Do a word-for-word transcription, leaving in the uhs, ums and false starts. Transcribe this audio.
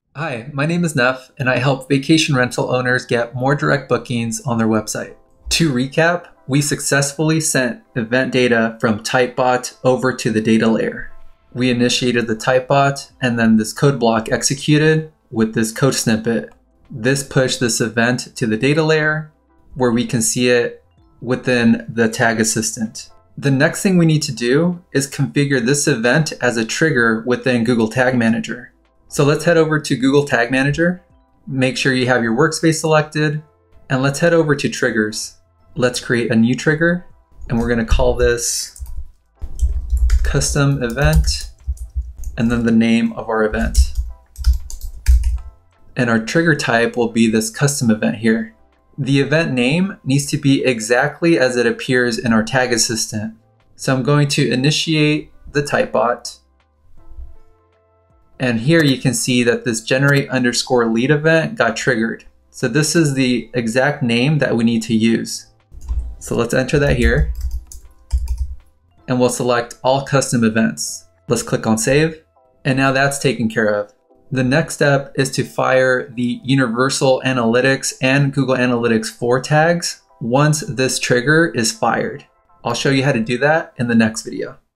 Hi, my name is Neff, and I help vacation rental owners get more direct bookings on their website. To recap, we successfully sent event data from Typebot over to the data layer. We initiated the Typebot, and then this code block executed with this code snippet. This pushed this event to the data layer, where we can see it within the tag assistant. The next thing we need to do is configure this event as a trigger within Google Tag Manager. So let's head over to Google Tag Manager, make sure you have your workspace selected, and let's head over to triggers. Let's create a new trigger, and we're gonna call this custom event, and then the name of our event. And our trigger type will be this custom event here. The event name needs to be exactly as it appears in our tag assistant. So I'm going to initiate the Typebot. And here you can see that this generate underscore lead event got triggered. So this is the exact name that we need to use. So let's enter that here. And we'll select all custom events. Let's click on save. And now that's taken care of. The next step is to fire the Universal Analytics and Google Analytics four tags once this trigger is fired. I'll show you how to do that in the next video.